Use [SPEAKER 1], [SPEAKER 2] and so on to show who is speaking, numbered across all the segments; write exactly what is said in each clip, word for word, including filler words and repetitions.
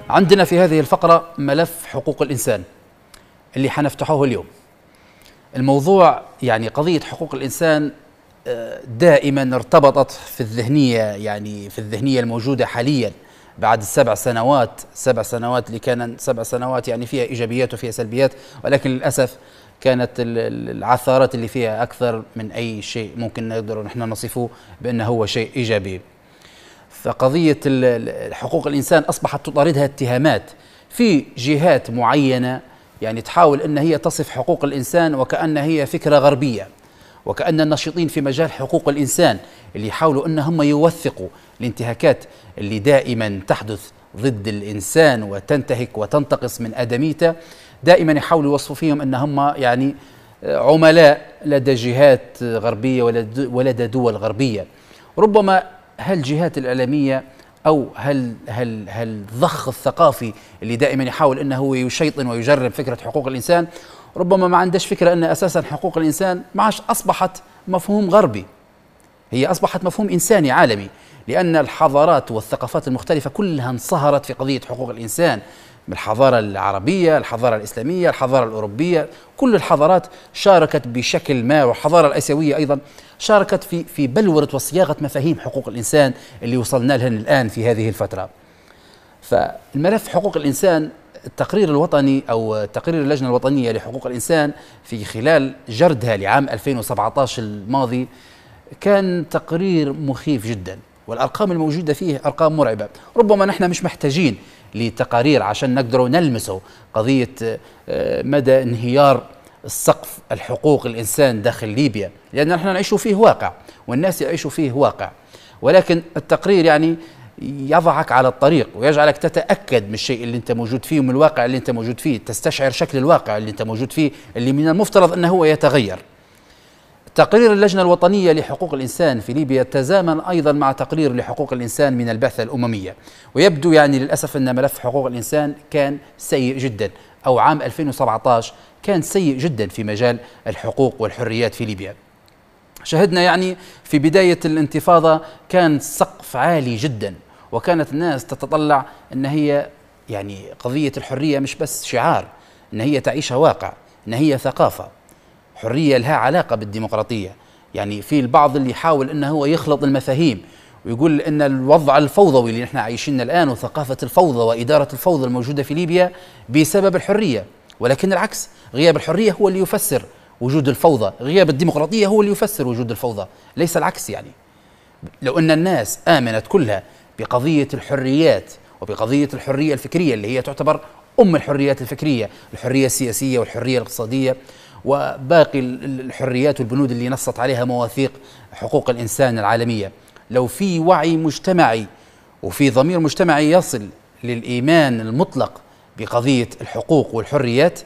[SPEAKER 1] عندنا في هذه الفقرة ملف حقوق الإنسان اللي حنفتحه اليوم. الموضوع يعني قضية حقوق الإنسان دائما ارتبطت في الذهنية، يعني في الذهنية الموجودة حاليا بعد السبع سنوات سبع سنوات اللي كان سبع سنوات يعني فيها إيجابيات وفيها سلبيات، ولكن للأسف كانت العثارات اللي فيها أكثر من أي شيء ممكن نقدر نحن نصفه بأنه هو شيء إيجابي. فقضية حقوق الإنسان أصبحت تطاردها اتهامات في جهات معينة، يعني تحاول أن هي تصف حقوق الإنسان وكأن هي فكرة غربية، وكأن الناشطين في مجال حقوق الإنسان اللي يحاولوا أن هم يوثقوا الانتهاكات اللي دائما تحدث ضد الإنسان وتنتهك وتنتقص من آدميته، دائما يحاولوا يوصفوا فيهم أن هم يعني عملاء لدى جهات غربية ولدى دول غربية. ربما هالجهات الإعلامية أو هل هل هل الضخ الثقافي اللي دائما يحاول أنه هو يشيطن ويجرب فكرة حقوق الإنسان، ربما ما عندش فكرة أن أساسا حقوق الإنسان ما عادش أصبحت مفهوم غربي، هي أصبحت مفهوم إنساني عالمي، لأن الحضارات والثقافات المختلفة كلها انصهرت في قضية حقوق الإنسان، من الحضارة العربية، الحضارة الإسلامية، الحضارة الأوروبية، كل الحضارات شاركت بشكل ما، والحضارة الآسيوية أيضا شاركت في في بلورة وصياغة مفاهيم حقوق الإنسان اللي وصلنا لها الآن في هذه الفترة. فالملف حقوق الإنسان، التقرير الوطني أو تقرير اللجنة الوطنية لحقوق الإنسان في خلال جردها لعام ألفين وسبعة عشر الماضي كان تقرير مخيف جدا، والأرقام الموجودة فيه أرقام مرعبة. ربما نحن مش محتاجين لتقارير عشان نقدروا نلمسوا قضية مدى انهيار السقف الحقوق الإنسان داخل ليبيا، لأن نحن نعيش فيه واقع والناس يعيشوا فيه واقع، ولكن التقرير يعني يضعك على الطريق ويجعلك تتأكد من الشيء اللي انت موجود فيه ومن الواقع اللي انت موجود فيه، تستشعر شكل الواقع اللي انت موجود فيه اللي من المفترض أنه هو يتغير. تقرير اللجنة الوطنية لحقوق الإنسان في ليبيا تزامن أيضا مع تقرير لحقوق الإنسان من البعثة الأممية، ويبدو يعني للأسف أن ملف حقوق الإنسان كان سيء جدا، أو عام ألفين وسبعة عشر كان سيء جدا في مجال الحقوق والحريات في ليبيا. شهدنا يعني في بداية الانتفاضة كان سقف عالي جدا، وكانت الناس تتطلع أن هي يعني قضية الحرية مش بس شعار، أن هي تعيشها واقع، أن هي ثقافة، حرية لها علاقة بالديمقراطية. يعني في البعض اللي يحاول أنه هو يخلط المفاهيم ويقول أن الوضع الفوضوي اللي نحن عايشين الآن وثقافة الفوضى وإدارة الفوضى الموجودة في ليبيا بسبب الحرية، ولكن العكس، غياب الحرية هو اللي يفسر وجود الفوضى، غياب الديمقراطية هو اللي يفسر وجود الفوضى، ليس العكس. يعني لو أن الناس آمنت كلها بقضية الحريات وبقضية الحرية الفكرية اللي هي تعتبر أم الحريات الفكرية، الحرية السياسية والحرية الاقتصادية وباقي الحريات والبنود اللي نصت عليها مواثيق حقوق الإنسان العالمية، لو في وعي مجتمعي وفي ضمير مجتمعي يصل للإيمان المطلق بقضية الحقوق والحريات،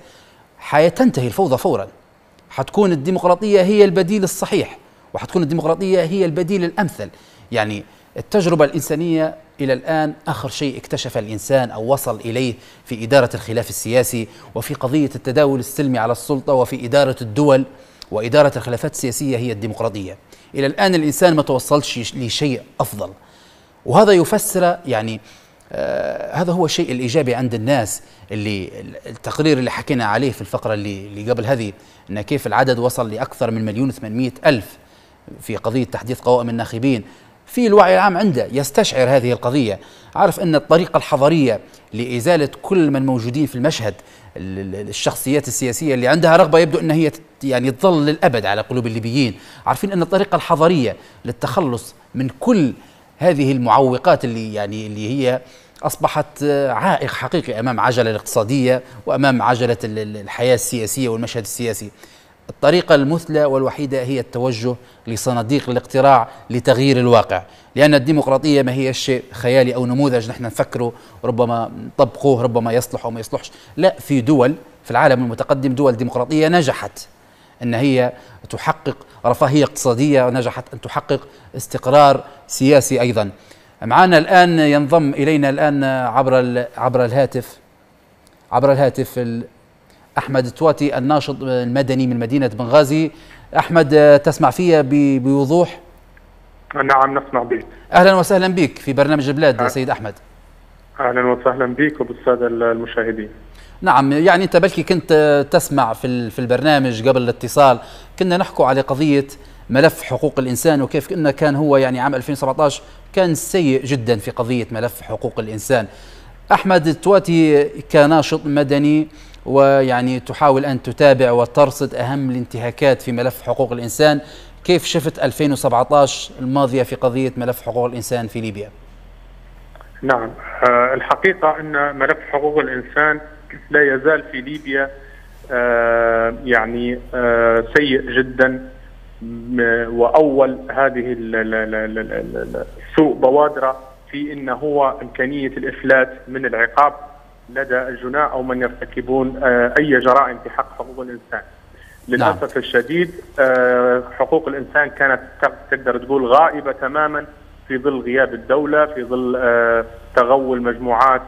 [SPEAKER 1] حتنتهي الفوضى فورا، حتكون الديمقراطية هي البديل الصحيح، وحتكون الديمقراطية هي البديل الأمثل. يعني التجربة الإنسانية إلى الآن آخر شيء اكتشف الإنسان أو وصل إليه في إدارة الخلاف السياسي وفي قضية التداول السلمي على السلطة وفي إدارة الدول وإدارة الخلافات السياسية هي الديمقراطية. إلى الآن الإنسان ما توصلش لشيء أفضل، وهذا يفسر يعني آه هذا هو الشيء الإيجابي عند الناس. اللي التقرير اللي حكينا عليه في الفقرة اللي, اللي قبل هذه، أن كيف العدد وصل لأكثر من مليون وثمانمائة ألف في قضية تحديث قوائم الناخبين، في الوعي العام عنده يستشعر هذه القضية، عارف أن الطريقة الحضارية لإزالة كل من موجودين في المشهد، الشخصيات السياسية اللي عندها رغبة يبدو أن هي يعني تظل للأبد على قلوب الليبيين، عارفين أن الطريقة الحضارية للتخلص من كل هذه المعوقات اللي يعني اللي هي أصبحت عائق حقيقي أمام عجلة الاقتصادية وأمام عجلة الحياة السياسية والمشهد السياسي، الطريقة المثلى والوحيدة هي التوجه لصناديق الاقتراع لتغيير الواقع، لأن الديمقراطية ما هي شيء خيالي أو نموذج نحن نفكره ربما نطبقوه ربما يصلح أو ما يصلحش. لا، في دول في العالم المتقدم دول ديمقراطية نجحت أن هي تحقق رفاهية اقتصادية، ونجحت أن تحقق استقرار سياسي أيضا. معنا الآن ينضم إلينا الآن عبر عبر الهاتف عبر الهاتف أحمد التواتي الناشط المدني من مدينة بنغازي. أحمد، تسمع فيها بوضوح؟
[SPEAKER 2] نعم نسمع بك.
[SPEAKER 1] أهلا وسهلا بك في برنامج البلاد. أه. سيد أحمد،
[SPEAKER 2] أهلا وسهلا بك وبالسادة المشاهدين.
[SPEAKER 1] نعم، يعني أنت بلكي كنت تسمع في في البرنامج قبل الاتصال، كنا نحكوا على قضية ملف حقوق الإنسان وكيف إنه كان هو يعني عام ألفين وسبعة عشر كان سيء جدا في قضية ملف حقوق الإنسان. أحمد تواتي كناشط مدني ويعني تحاول أن تتابع وترصد أهم الانتهاكات في ملف حقوق الإنسان، كيف شفت ألفين وسبعة عشر الماضية في قضية ملف حقوق الإنسان في ليبيا؟
[SPEAKER 2] نعم، الحقيقة أن ملف حقوق الإنسان لا يزال في ليبيا يعني سيء جدا، وأول هذه السوء بوادرة في أنه هو إمكانية الإفلات من العقاب لدى الجناة أو من يرتكبون أي جرائم في حق حقوق الإنسان. للأسف نعم. الشديد حقوق الإنسان كانت تقدر تقول غائبة تماما في ظل غياب الدولة، في ظل تغول مجموعات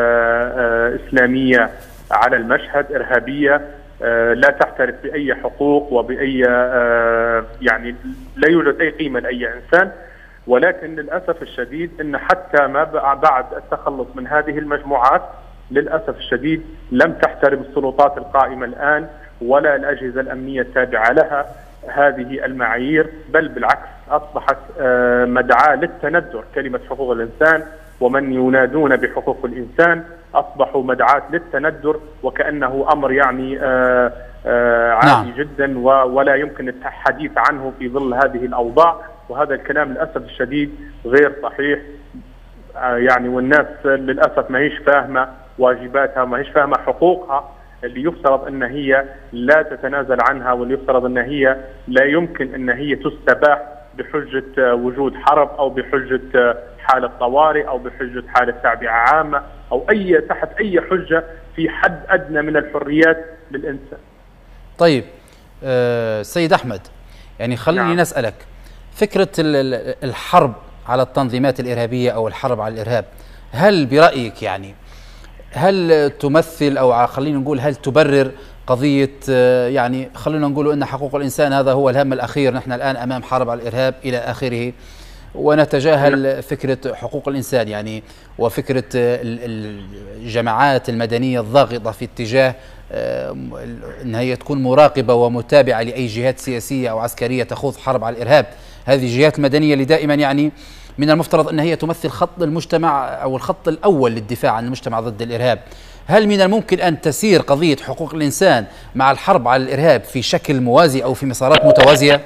[SPEAKER 2] إسلامية على المشهد، إرهابية لا تعترف بأي حقوق وبأي يعني لا يوجد أي قيمة لأي إنسان. ولكن للأسف الشديد أن حتى ما بعد التخلص من هذه المجموعات للأسف الشديد لم تحترم السلطات القائمة الآن ولا الأجهزة الأمنية التابعة لها هذه المعايير، بل بالعكس أصبحت مدعاة للتندر. كلمة حقوق الإنسان ومن ينادون بحقوق الإنسان أصبحوا مدعاة للتندر، وكأنه أمر يعني عادي نعم. جدا ولا يمكن الحديث عنه في ظل هذه الأوضاع. وهذا الكلام للأسف الشديد غير صحيح، يعني والناس للأسف ما هيش فاهمة واجباتها، ما هيش فاهمة حقوقها اللي يفترض أن هي لا تتنازل عنها، واللي يفترض أن هي لا يمكن أن هي تستباح بحجة وجود حرب أو بحجة حالة طوارئ أو بحجة حالة تعبئة عامة أو أي تحت أي حجة في حد أدنى من الحريات للإنسان.
[SPEAKER 1] طيب أه سيد أحمد، يعني خليني نعم. نسألك فكرة الحرب على التنظيمات الإرهابية أو الحرب على الإرهاب، هل برأيك يعني هل تمثل أو خلينا نقول هل تبرر قضية يعني خلينا نقول أن حقوق الإنسان هذا هو الهم الأخير، نحن الآن أمام حرب على الإرهاب إلى آخره، ونتجاهل فكرة حقوق الإنسان يعني وفكرة الجماعات المدنية الضاغطة في اتجاه أنها هي تكون مراقبة ومتابعة لأي جهات سياسية أو عسكرية تخوض حرب على الإرهاب؟ هذه الجهات المدنية اللي دائما يعني من المفترض أن هي تمثل خط المجتمع أو الخط الأول للدفاع عن المجتمع ضد الإرهاب، هل من الممكن أن تسير قضية حقوق الإنسان مع الحرب على الإرهاب في شكل موازي أو في مسارات متوازية؟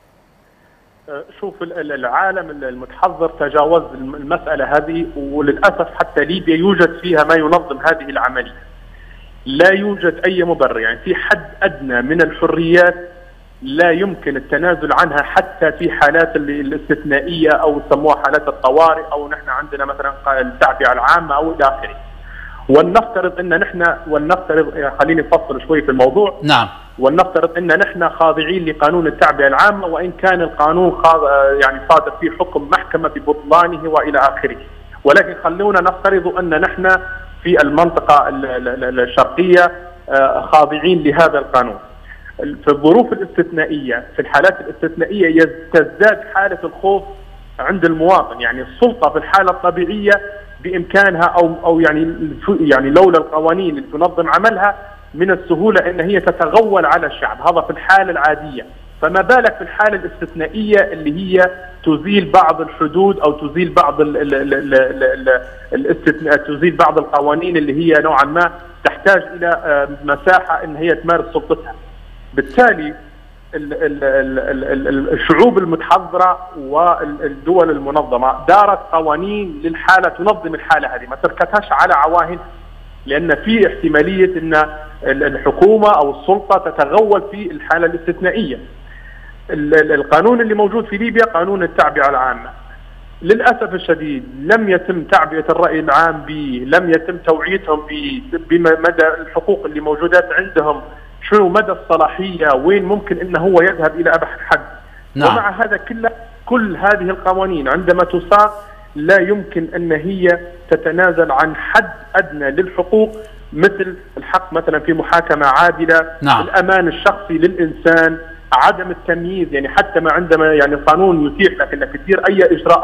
[SPEAKER 2] شوف، العالم المتحضر تجاوز المسألة هذه، وللأسف حتى ليبيا يوجد فيها ما ينظم هذه العملية. لا يوجد أي مبرر، يعني في حد أدنى من الحريات لا يمكن التنازل عنها حتى في حالات الاستثنائية أو يسموها حالات الطوارئ، أو نحن عندنا مثلا التعبئة العامة أو إلى آخره. ولنفترض أن نحن ولنفترض خليني أفصل شوي في الموضوع.
[SPEAKER 1] نعم.
[SPEAKER 2] ولنفترض أن نحن خاضعين لقانون التعبئة العامة، وإن كان القانون يعني صادر فيه حكم محكمة ببطلانه وإلى آخره، ولكن خلونا نفترض أن نحن في المنطقة الشرقية خاضعين لهذا القانون. في الظروف الاستثنائية، في الحالات الاستثنائية تزداد حالة الخوف عند المواطن. يعني السلطة في الحالة الطبيعية بإمكانها أو أو يعني يعني لولا القوانين اللي تنظم عملها من السهولة أن هي تتغول على الشعب، هذا في الحالة العادية، فما بالك في الحالة الاستثنائية اللي هي تزيل بعض الحدود أو تزيل بعض ال ال ال ال الاستثناء تزيل بعض القوانين اللي هي نوعا ما تحتاج إلى مساحة أن هي تمارس سلطتها. بالتالي الشعوب المتحضرة والدول المنظمة دارت قوانين للحالة تنظم الحالة هذه، ما تركتهاش على عواهن، لأن في احتمالية أن الحكومة أو السلطة تتغول في الحالة الاستثنائية. القانون اللي موجود في ليبيا قانون التعبئة العامة، للأسف الشديد لم يتم تعبئة الرأي العام به، لم يتم توعيتهم بمدى الحقوق اللي موجودات عندهم، شنو مدى الصلاحية، وين ممكن انه هو يذهب الى ابعد حد. نعم. ومع هذا كله كل هذه القوانين عندما تساق لا يمكن ان هي تتنازل عن حد ادنى للحقوق، مثل الحق مثلا في محاكمة عادلة. نعم. الامان الشخصي للانسان، عدم التمييز، يعني حتى ما عندما يعني القانون يتيح لك انك تدير اي اجراءات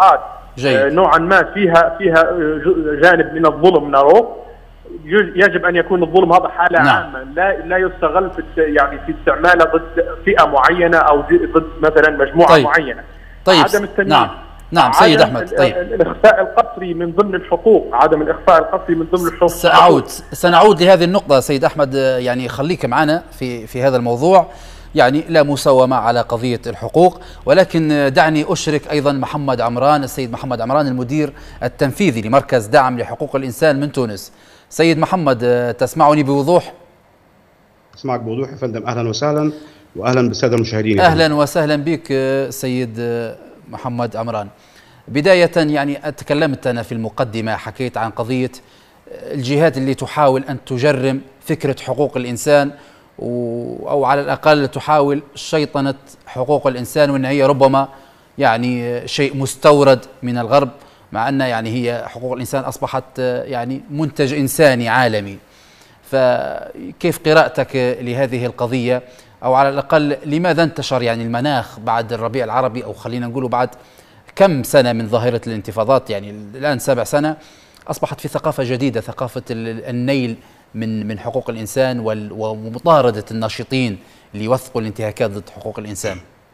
[SPEAKER 1] جيد.
[SPEAKER 2] نوعا ما فيها فيها جانب من الظلم نروه. يجب ان يكون الظلم هذا حاله نعم. عامه، لا لا يستغل في يعني في استعماله ضد فئه معينه او ضد مثلا مجموعه
[SPEAKER 1] طيب.
[SPEAKER 2] معينه.
[SPEAKER 1] طيب.
[SPEAKER 2] عدم التمييز،
[SPEAKER 1] نعم نعم سيد احمد. طيب
[SPEAKER 2] الاخفاء القسري من ضمن الحقوق، عدم الاخفاء القسري من ضمن الحقوق.
[SPEAKER 1] سأعود سنعود لهذه النقطة سيد احمد، يعني خليك معنا في في هذا الموضوع. يعني لا مساومة على قضية الحقوق، ولكن دعني أشرك أيضا محمد عمران، السيد محمد عمران المدير التنفيذي لمركز دعم لحقوق الإنسان من تونس. سيد محمد تسمعني بوضوح؟
[SPEAKER 3] أسمعك بوضوح يا فندم. أهلا وسهلا، وأهلا بالسادة المشاهدين.
[SPEAKER 1] أهلا وسهلا بك سيد محمد عمران. بداية يعني تكلمت أنا في المقدمة، حكيت عن قضية الجهات اللي تحاول أن تجرم فكرة حقوق الإنسان، أو على الأقل تحاول شيطنة حقوق الإنسان، وأن هي ربما يعني شيء مستورد من الغرب، مع أن يعني هي حقوق الإنسان أصبحت يعني منتج إنساني عالمي. فكيف قراءتك لهذه القضية، أو على الأقل لماذا انتشر يعني المناخ بعد الربيع العربي، أو خلينا نقول بعد كم سنة من ظاهرة الانتفاضات، يعني الآن سبع سنة أصبحت في ثقافة جديدة، ثقافة النيل من من حقوق الإنسان ومطاردة الناشطين اللي يوثقوا الانتهاكات ضد حقوق الإنسان.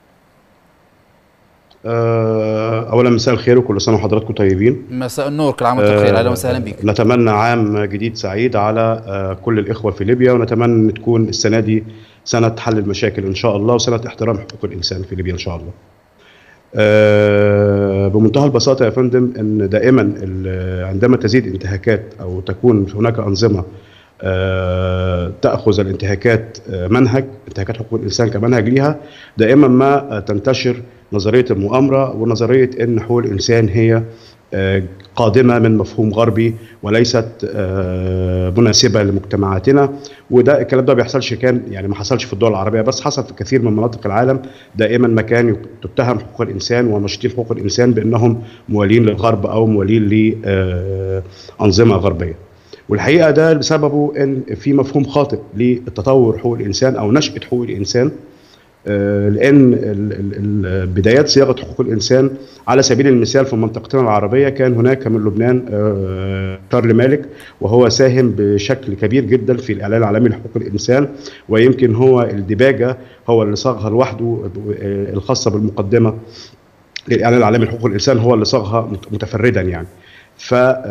[SPEAKER 3] أولا مساء الخير وكل سنة وحضراتكم طيبين.
[SPEAKER 1] مساء النور، كل عام وانتم بخير. أهلا وسهلا بك.
[SPEAKER 3] نتمنى عام جديد سعيد على كل الإخوة في ليبيا، ونتمنى أن تكون السنة دي سنة حل المشاكل إن شاء الله، وسنة احترام حقوق الإنسان في ليبيا إن شاء الله. بمنتهى البساطة يا فندم، أن دائما عندما تزيد انتهاكات أو تكون هناك أنظمة تأخذ الانتهاكات منهج، انتهاكات حقوق الإنسان كمنهج ليها، دائما ما تنتشر نظرية المؤامرة ونظرية أن حقوق الإنسان هي قادمة من مفهوم غربي وليست مناسبة لمجتمعاتنا. وده الكلام ده بيحصلش، كان يعني ما حصلش في الدول العربية بس، حصل في كثير من مناطق العالم. دائما ما كان تتهم حقوق الإنسان وناشطين حقوق الإنسان بأنهم موالين للغرب أو موالين لأنظمة غربية. والحقيقة ده بسببه أن في مفهوم خاطئ للتطور حقوق الإنسان أو نشأة حقوق الإنسان، لأن بدايات صياغة حقوق الإنسان على سبيل المثال في منطقتنا العربية كان هناك من لبنان شارل مالك، وهو ساهم بشكل كبير جدا في الإعلان العالمي لحقوق الإنسان، ويمكن هو الديباجة هو اللي صاغها لوحده الخاصة بالمقدمة للإعلان العالمي لحقوق الإنسان، هو اللي صاغها متفردا يعني. ف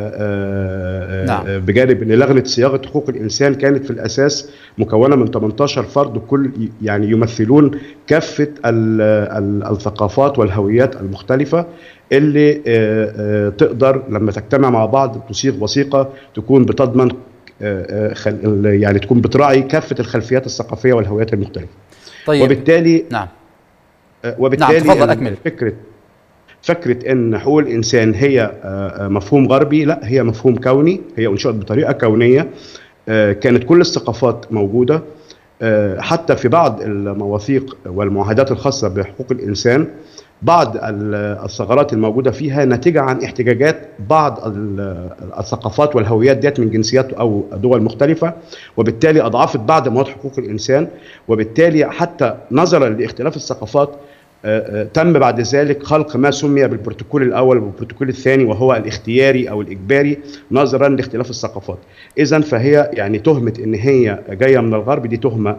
[SPEAKER 3] بجانب ان لجنه صياغه حقوق الانسان كانت في الاساس مكونه من ثمانية عشر فرد، كل يعني يمثلون كافه الثقافات والهويات المختلفه اللي تقدر لما تجتمع مع بعض تصيغ وثيقه تكون بتضمن يعني تكون بتراعي كافه الخلفيات الثقافيه والهويات المختلفه.
[SPEAKER 1] طيب.
[SPEAKER 3] وبالتالي
[SPEAKER 1] نعم
[SPEAKER 3] وبالتالي
[SPEAKER 1] نعم تفضل أكمل.
[SPEAKER 3] فكره فكرة أن حقوق الإنسان هي مفهوم غربي، لا، هي مفهوم كوني، هي أنشئت بطريقة كونية. كانت كل الثقافات موجودة، حتى في بعض المواثيق والمعاهدات الخاصة بحقوق الإنسان بعض الثغرات الموجودة فيها ناتجة عن احتجاجات بعض الثقافات والهويات ديت من جنسيات أو دول مختلفة، وبالتالي أضعفت بعض مواد حقوق الإنسان. وبالتالي حتى نظرا لاختلاف الثقافات تم بعد ذلك خلق ما سمي بالبروتوكول الأول والبروتوكول الثاني، وهو الاختياري أو الإجباري نظرا لاختلاف الثقافات. إذن فهي يعني تهمة إن هي جاية من الغرب، دي تهمة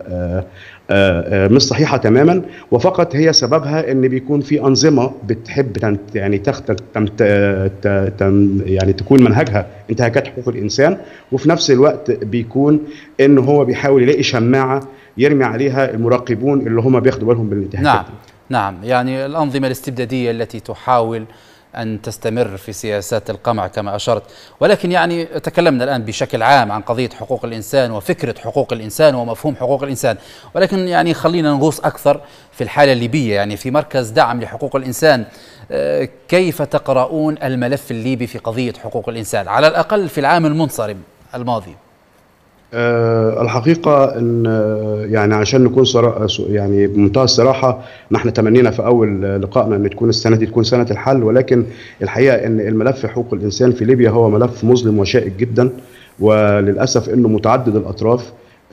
[SPEAKER 3] مش صحيحة تماما، وفقط هي سببها إن بيكون في أنظمة بتحب يعني تخت يعني تكون منهجها انتهاكات حقوق الإنسان، وفي نفس الوقت بيكون إن هو بيحاول يلاقي شماعة يرمي عليها المراقبون اللي هم بياخدوا بالهم بالانتهاكات.
[SPEAKER 1] نعم نعم يعني الأنظمة الاستبدادية التي تحاول أن تستمر في سياسات القمع كما أشرت. ولكن يعني تكلمنا الآن بشكل عام عن قضية حقوق الإنسان وفكرة حقوق الإنسان ومفهوم حقوق الإنسان، ولكن يعني خلينا نغوص أكثر في الحالة الليبية. يعني في مركز دعم لحقوق الإنسان كيف تقرؤون الملف الليبي في قضية حقوق الإنسان على الأقل في العام المنصرم الماضي؟
[SPEAKER 3] أه الحقيقة أن يعني عشان نكون يعني بمنتهى الصراحة، نحن تمنينا في أول لقائنا أن تكون السنة دي تكون سنة الحل، ولكن الحقيقة أن الملف حقوق الإنسان في ليبيا هو ملف مظلم وشائك جدا، وللأسف أنه متعدد الأطراف.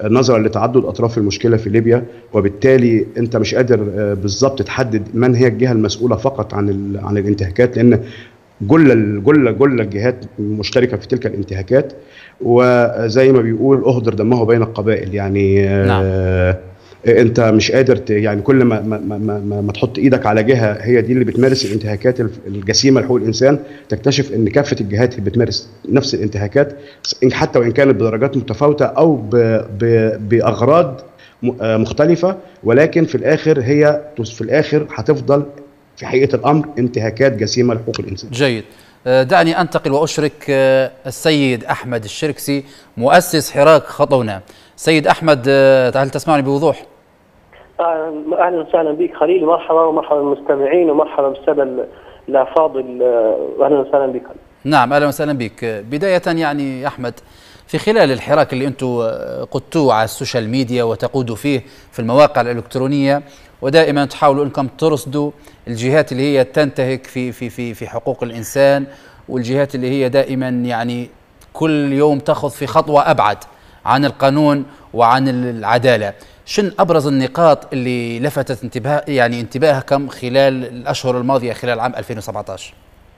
[SPEAKER 3] نظرا لتعدد اطراف المشكله في ليبيا، وبالتالي انت مش قادر بالظبط تحدد من هي الجهه المسؤوله فقط عن عن الانتهاكات، لان جل جل جل الجهات مشتركه في تلك الانتهاكات، وزي ما بيقول اهدر دمه بين القبائل. يعني نعم. آه انت مش قادر يعني كل ما ما, ما, ما, ما تحط ايدك على جهه هي دي اللي بتمارس الانتهاكات الجسيمه لحقوق الانسان، تكتشف ان كافه الجهات اللي بتمارس نفس الانتهاكات حتى وان كانت بدرجات متفاوته او ب ب باغراض مختلفه، ولكن في الاخر هي في الاخر هتفضل في حقيقه الامر انتهاكات جسيمه لحقوق الانسان.
[SPEAKER 1] جيد. دعني انتقل واشرك السيد احمد الشركسي مؤسس حراك خطونا. سيد احمد، هل تسمعني بوضوح؟
[SPEAKER 4] اهلا وسهلا بك خليل، مرحبا ومرحبا بالمستمعين ومرحبا بالساده الافاضل، اهلا وسهلا بك.
[SPEAKER 1] نعم اهلا وسهلا بك. بدايه يعني احمد، في خلال الحراك اللي انتم قدتوه على السوشيال ميديا وتقودوا فيه في المواقع الالكترونيه، ودائما تحاولوا انكم ترصدوا الجهات اللي هي تنتهك في في في في حقوق الانسان، والجهات اللي هي دائما يعني كل يوم تاخذ في خطوه ابعد عن القانون وعن العداله. شن ابرز النقاط اللي لفتت انتباه يعني انتباهكم خلال الاشهر الماضيه خلال عام ألفين وسبعة عشر؟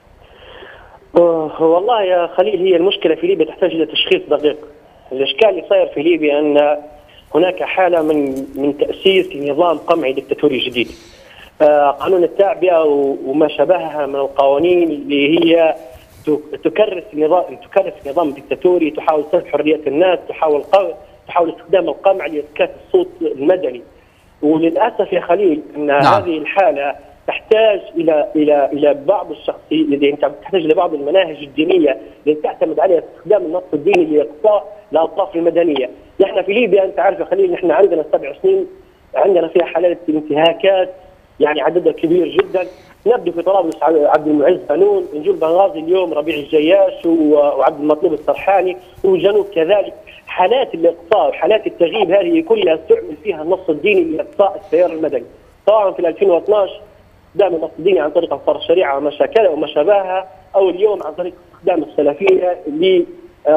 [SPEAKER 4] والله يا خليل، هي المشكله في ليبيا تحتاج الى تشخيص دقيق. الاشكال اللي صاير في ليبيا ان هناك حاله من من تاسيس لنظام قمعي دكتاتوري جديد. قانون التعبئه وما شابهها من القوانين اللي هي تكرس نظام تكرس نظام دكتاتوري، تحاول سلب حريه الناس، تحاول تحاول استخدام القمع لاسكات الصوت المدني. وللاسف يا خليل ان نعم. هذه الحاله تحتاج الى الى الى بعض الشخصيات، اللي تحتاج لبعض المناهج الدينيه اللي تعتمد عليها استخدام النص الديني لاقصاء الاطراف المدنيه. نحن في ليبيا انت عارف يا خليل، نحن عندنا سبع سنين عندنا فيها حالات انتهاكات يعني عددها كبير جدا. نبدو في طرابلس عبد المعز بنون، نجول بنغازي اليوم ربيع الجياش وعبد المطلوب السرحاني، والجنوب كذلك. حالات الاقصاء وحالات التغييب هذه كلها استعمل فيها النص الديني لاقصاء التيار المدني، سواء في ألفين واثناش استخدام النص الديني عن طريق انصار الشريعه وما شاكلها وما شابهها، او اليوم عن طريق استخدام السلفيه اللي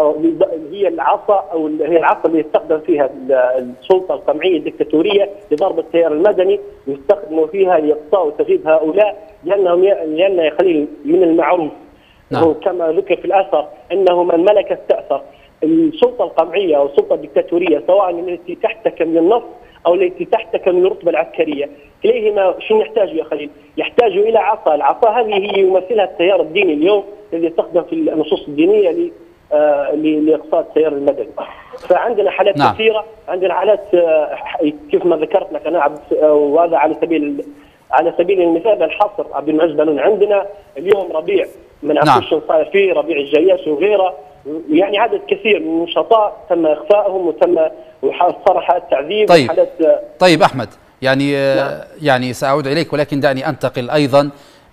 [SPEAKER 4] هي العصا او هي العصا اللي يستخدم فيها السلطه القمعيه الدكتاتوريه لضرب التيار المدني، ويستخدموا فيها لاقصاء وتغييب هؤلاء، لانهم لان يا خليل من المعروف نعم. كما ذكر في الاثر انه من ملك استاثر. السلطه القمعيه او السلطه الدكتاتوريه سواء التي تحتكم للنص او التي تحتكم للرتبه العسكريه، كليهما شو يحتاج يا خليل؟ يحتاج الى عصا، العصا هذه هي يمثلها التيار الديني اليوم الذي يستخدم في النصوص الدينيه ل آه لاقصاء التيار المدني. فعندنا حالات نعم. كثيره، عندنا حالات آه كيف ما ذكرت لك انا عبد، وهذا على سبيل على سبيل المثال الحصر عبد المعز بنون، عندنا اليوم ربيع من عفوش نعم. صاير فيه ربيع الجياش وغيره، يعني عدد كثير من النشطاء تم اخفائهم وتم وصار حالات تعذيب.
[SPEAKER 1] طيب
[SPEAKER 4] وحالات
[SPEAKER 1] طيب احمد، يعني
[SPEAKER 4] نعم.
[SPEAKER 1] يعني ساعود اليك، ولكن دعني انتقل ايضا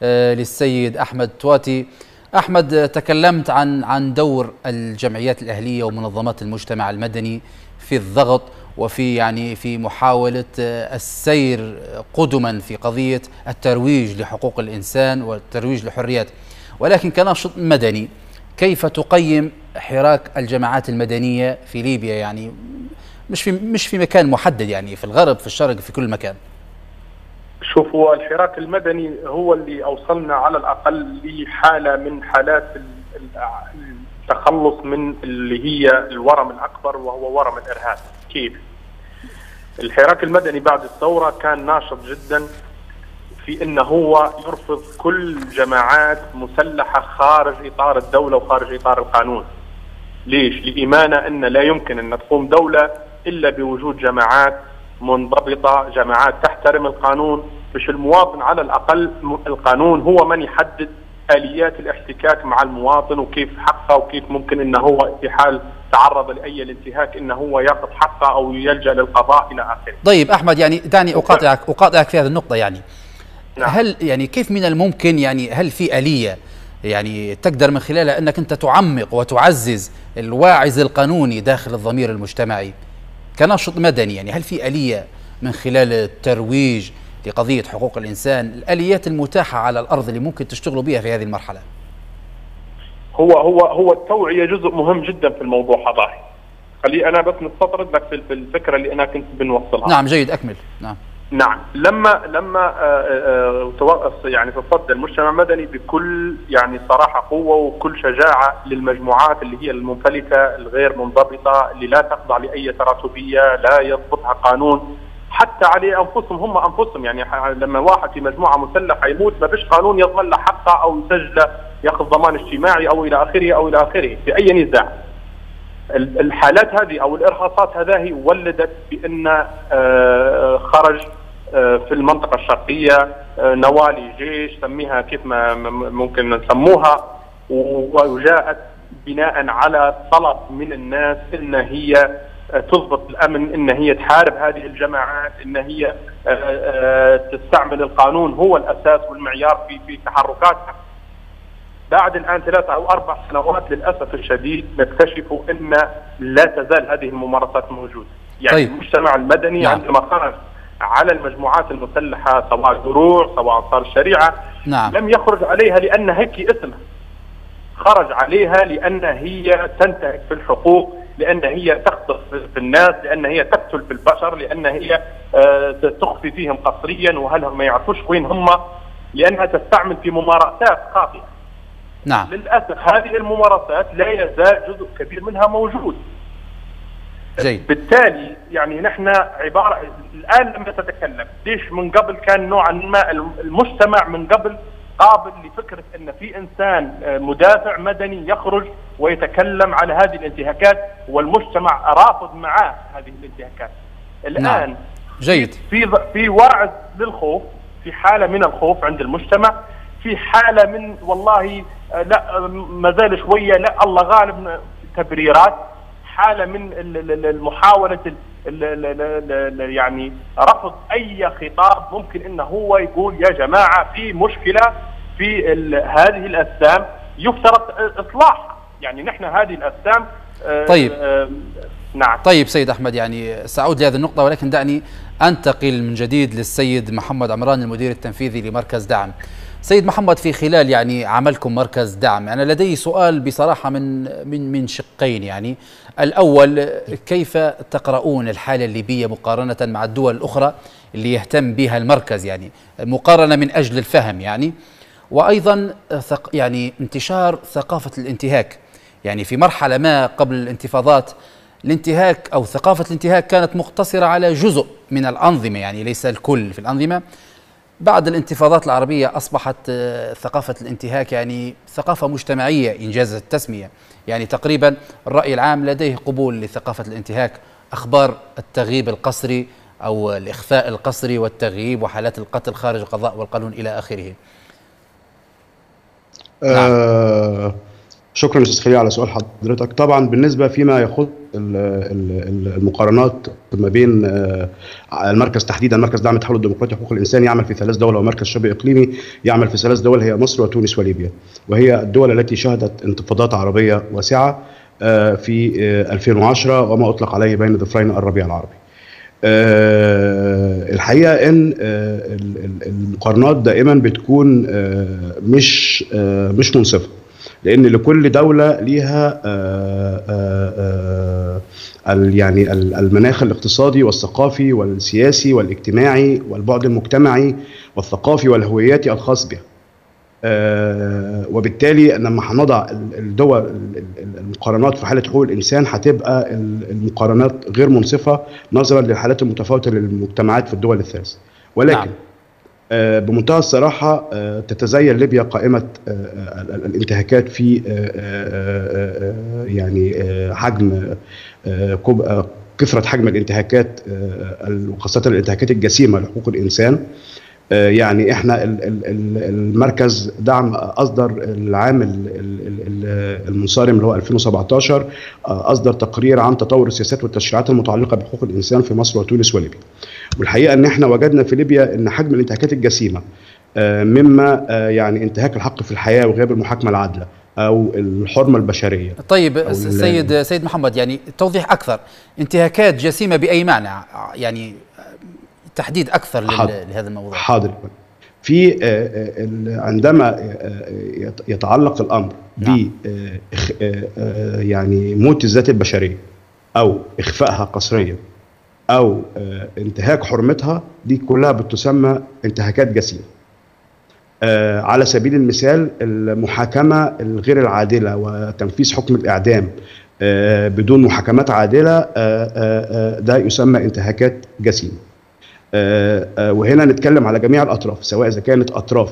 [SPEAKER 1] للسيد احمد تواتي. احمد، تكلمت عن عن دور الجمعيات الاهليه ومنظمات المجتمع المدني في الضغط وفي يعني في محاوله السير قدما في قضيه الترويج لحقوق الانسان والترويج لحريات، ولكن كناشط مدني كيف تقيم حراك الجماعات المدنيه في ليبيا؟ يعني مش في مش في مكان محدد، يعني في الغرب في الشرق في كل مكان.
[SPEAKER 2] شوف، هو الحراك المدني هو اللي اوصلنا على الاقل لحاله من حالات التخلص من اللي هي الورم الاكبر وهو ورم الارهاب. كيف؟ الحراك المدني بعد الثوره كان ناشط جدا في انه هو يرفض كل جماعات مسلحه خارج اطار الدوله وخارج اطار القانون. ليش؟ لإيمانه ان لا يمكن ان تقوم دوله الا بوجود جماعات منضبطه، جماعات تحترم القانون، مش المواطن على الاقل القانون هو من يحدد اليات الاحتكاك مع المواطن وكيف حقه وكيف ممكن انه هو في حال تعرض لاي الانتهاك انه هو ياخذ حقه او يلجا للقضاء الى اخره.
[SPEAKER 1] طيب احمد، يعني دعني اقاطعك اقاطعك في هذه النقطه. يعني نعم. هل يعني كيف من الممكن، يعني هل في آلية يعني تقدر من خلالها انك انت تعمق وتعزز الواعز القانوني داخل الضمير المجتمعي كناشط مدني؟ يعني هل في آلية من خلال الترويج لقضية حقوق الإنسان، الآليات المتاحة على الأرض اللي ممكن تشتغلوا بها في هذه المرحلة؟
[SPEAKER 2] هو هو هو التوعية جزء مهم جدا في الموضوع هذا. خلي انا بس نستطرد لك في الفكره اللي انا كنت بنوصلها.
[SPEAKER 1] نعم جيد، اكمل. نعم
[SPEAKER 2] نعم لما لما يعني تصدى المجتمع المدني بكل يعني صراحه قوه وكل شجاعه للمجموعات اللي هي المنفلته الغير منضبطه اللي لا تخضع لاي تراتبيه، لا يضبطها قانون حتى عليه انفسهم هم انفسهم. يعني لما واحد في مجموعه مسلحه يموت ما فيش قانون يضمن له حقه او يسجله ياخذ ضمان اجتماعي او الى اخره او الى اخره في اي نزاع. الحالات هذه او الارهاصات هذه ولدت بان خرج في المنطقه الشرقيه نوالي جيش سميها كيف ما ممكن نسموها، وجاءت بناء على طلب من الناس ان هي تضبط الامن، ان هي تحارب هذه الجماعات، ان هي تستعمل القانون هو الاساس والمعيار في في تحركاتها. بعد الان ثلاث او اربع سنوات للاسف الشديد نكتشف ان لا تزال هذه الممارسات موجوده. يعني طيب. المجتمع المدني نعم. عندما خرج على المجموعات المسلحه سواء دروع سواء انصار الشريعه نعم. لم يخرج عليها لان هيك اسمها، خرج عليها لان هي تنتهك في الحقوق، لان هي تخطف في الناس، لان هي تقتل في البشر، لان هي تخفي فيهم قسريا وهل هم ما يعرفوش وين هم، لانها تستعمل في ممارسات خاطئه.
[SPEAKER 1] نعم.
[SPEAKER 2] للاسف هذه الممارسات لا يزال جزء كبير منها موجود.
[SPEAKER 1] جيد.
[SPEAKER 2] بالتالي يعني نحن عباره الان لما تتكلم ليش من قبل كان نوعا ما المجتمع من قبل قابل لفكره ان في انسان مدافع مدني يخرج ويتكلم على هذه الانتهاكات والمجتمع رافض معاه هذه الانتهاكات. الان
[SPEAKER 1] نعم. جيد.
[SPEAKER 2] في في واعظ للخوف، في حاله من الخوف عند المجتمع، في حاله من والله لا ما زال شويه لا الله غالب تبريرات، حاله من المحاوله يعني رفض اي خطاب ممكن انه هو يقول يا جماعه في مشكله في هذه الاجسام يفترض اصلاحها. يعني نحن هذه الاجسام
[SPEAKER 1] طيب
[SPEAKER 2] آه نعم.
[SPEAKER 1] طيب سيد احمد، يعني سأعود لهذه النقطه ولكن دعني انتقل من جديد للسيد محمد عمران المدير التنفيذي لمركز دعم. سيد محمد، في خلال يعني عملكم مركز دعم، أنا لدي سؤال بصراحة من من من شقين. يعني الأول، كيف تقرؤون الحالة الليبية مقارنة مع الدول الأخرى اللي يهتم بها المركز، يعني مقارنة من أجل الفهم يعني، وأيضا يعني انتشار ثقافة الانتهاك. يعني في مرحلة ما قبل الانتفاضات الانتهاك أو ثقافة الانتهاك كانت مقتصرة على جزء من الأنظمة، يعني ليس الكل في الأنظمة. بعد الانتفاضات العربية أصبحت ثقافة الانتهاك يعني ثقافة مجتمعية إنجاز التسمية. يعني تقريبا الرأي العام لديه قبول لثقافة الانتهاك، أخبار التغييب القسري أو الإخفاء القسري والتغييب وحالات القتل خارج القضاء والقانون إلى آخره.
[SPEAKER 3] آه نعم. شكرا استاذ خليل على سؤال حضرتك. طبعا بالنسبه فيما يخص المقارنات ما بين المركز تحديدا مركز دعم التحول الديمقراطي وحقوق الانسان يعمل في ثلاث دول، ومركز شبه اقليمي يعمل في ثلاث دول هي مصر وتونس وليبيا، وهي الدول التي شهدت انتفاضات عربيه واسعه في ألفين وعشرة وما اطلق عليه بين ظفرين الربيع العربي. الحقيقه ان المقارنات دائما بتكون مش مش منصفه، لأن لكل دولة ليها آآ آآ يعني المناخ الاقتصادي والثقافي والسياسي والاجتماعي والبعد المجتمعي والثقافي والهوياتي الخاص بها. وبالتالي لما هنضع الدول المقارنات في حالة حقوق الإنسان هتبقى المقارنات غير منصفة نظرا للحالات المتفاوتة للمجتمعات في الدول الثلاث. ولكن نعم. بمنتهى الصراحة تتزين ليبيا قائمة الانتهاكات في يعني حجم كثرة حجم الانتهاكات وخاصة الانتهاكات الجسيمة لحقوق الإنسان. يعني احنا المركز دعم اصدر العام المنصرم اللي هو ألفين وسبعتاشر اصدر تقرير عن تطور السياسات والتشريعات المتعلقه بحقوق الانسان في مصر وتونس وليبيا. والحقيقه ان احنا وجدنا في ليبيا ان حجم الانتهاكات الجسيمه مما يعني انتهاك الحق في الحياه وغياب المحاكمه العادله او الحرمه البشريه.
[SPEAKER 1] طيب سيد سيد محمد، يعني توضيح اكثر، انتهاكات جسيمه باي معنى؟ يعني تحديد اكثر لهذا الموضوع.
[SPEAKER 3] حاضر. في عندما يتعلق الامر ب يعني موت الذات البشريه او اخفائها قسريا او انتهاك حرمتها، دي كلها بتسمى انتهاكات جسيمه. على سبيل المثال المحاكمه الغير العادله وتنفيذ حكم الاعدام بدون محاكمات عادله، ده يسمى انتهاكات جسيمه. وهنا نتكلم على جميع الاطراف، سواء اذا كانت اطراف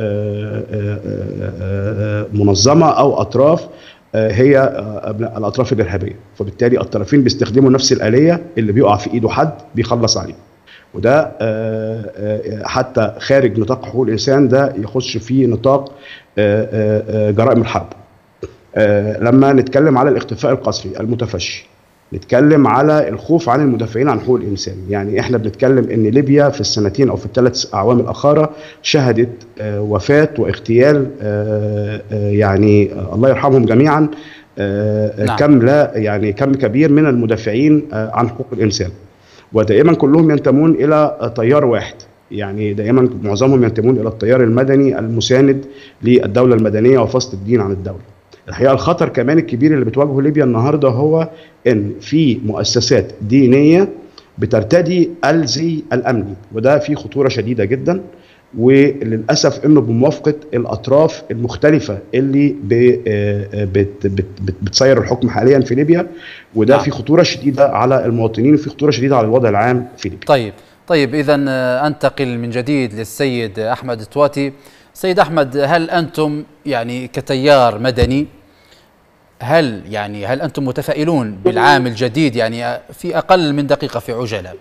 [SPEAKER 3] منظمه او اطراف هي الاطراف الارهابيه، فبالتالي الطرفين بيستخدموا نفس الاليه، اللي بيقع في ايده حد بيخلص عليه. وده حتى خارج نطاق حقوق الانسان، ده يخش في نطاق جرائم الحرب. لما نتكلم على الاختفاء القسري المتفشي، نتكلم على الخوف عن المدافعين عن حقوق الانسان. يعني احنا بنتكلم ان ليبيا في السنتين او في الثلاث اعوام الاخيره شهدت وفاه واغتيال يعني الله يرحمهم جميعا نعم. كم لا يعني كم كبير من المدافعين عن حقوق الانسان، ودائما كلهم ينتمون الى تيار واحد. يعني دائما معظمهم ينتمون الى التيار المدني المساند للدوله المدنيه وفصل الدين عن الدوله. الحقيقه الخطر كمان الكبير اللي بتواجهه ليبيا النهارده هو ان في مؤسسات دينيه بترتدي الزي الامني، وده فيه خطوره شديده جدا، وللاسف انه بموافقه الاطراف المختلفه اللي بت بت بت بتسير الحكم حاليا في ليبيا، وده نعم. في خطوره شديده على المواطنين وفي خطوره شديده على الوضع العام في ليبيا.
[SPEAKER 1] طيب طيب اذا انتقل من جديد للسيد احمد التواتي. سيد احمد، هل انتم يعني كتيار مدني هل يعني هل انتم متفائلون بالعام الجديد؟ يعني في اقل من دقيقه في عجاله.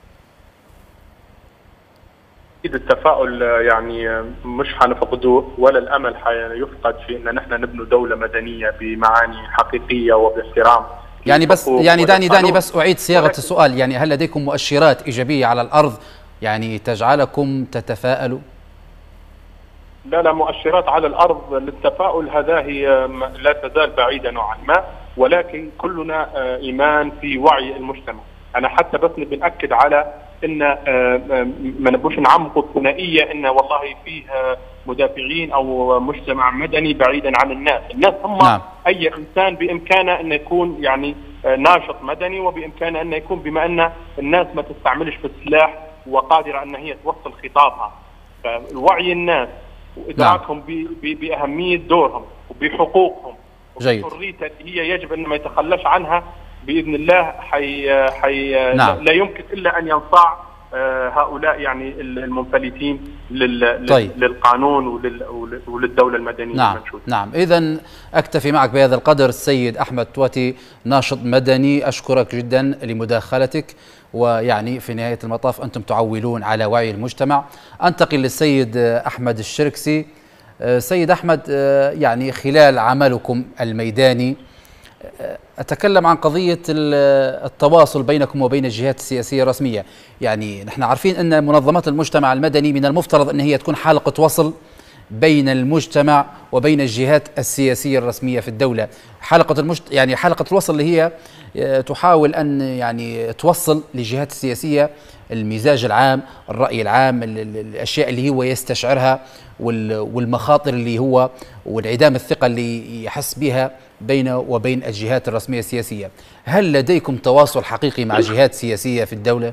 [SPEAKER 2] اكيد التفاؤل يعني مش حنفقده ولا الامل حيفقد في ان نحن نبني دوله مدنيه بمعاني حقيقيه وباحترام.
[SPEAKER 1] يعني بس يعني دعني دعني بس اعيد صياغه السؤال، يعني هل لديكم مؤشرات ايجابيه على الارض يعني تجعلكم تتفائلوا؟
[SPEAKER 2] لا لا مؤشرات على الارض للتفاؤل هذا هي لا تزال بعيده نوعا ما، ولكن كلنا ايمان في وعي المجتمع. انا حتى بس بنأكد على ان ما نبوش نعمقوا الثنائيه ان والله فيه مدافعين او مجتمع مدني بعيدا عن الناس، الناس هم نعم. اي انسان بامكانه ان يكون يعني ناشط مدني، وبامكانه ان يكون بما ان الناس ما تستعملش في السلاح وقادره ان هي توصل خطابها. فالوعي الناس وادراكهم نعم. باهميه دورهم وبحقوقهم وبحريتها هي يجب ان ما يتخلاش عنها باذن الله. حي حي نعم. لا يمكن الا ان ينصاع هؤلاء يعني المنفلتين لل طيب. للقانون ولل وللدوله المدنيه
[SPEAKER 1] نعم المنشود. نعم اذا اكتفي معك بهذا القدر. السيد احمد تواتي ناشط مدني، اشكرك جدا لمداخلتك، ويعني في نهايه المطاف انتم تعولون على وعي المجتمع. انتقل للسيد احمد الشركسي. سيد احمد، يعني خلال عملكم الميداني أتكلم عن قضية التواصل بينكم وبين الجهات السياسية الرسمية. يعني نحن عارفين أن منظمات المجتمع المدني من المفترض أن هي تكون حلقة وصل بين المجتمع وبين الجهات السياسية الرسمية في الدولة. حلقة المجت... يعني حلقة الوصل اللي هي تحاول أن يعني توصل للجهات السياسية المزاج العام، الرأي العام، الأشياء اللي هو يستشعرها والمخاطر اللي هو وانعدام الثقة اللي يحس بها بينه وبين الجهات الرسمية السياسية. هل لديكم تواصل حقيقي مع جهات سياسية في الدولة؟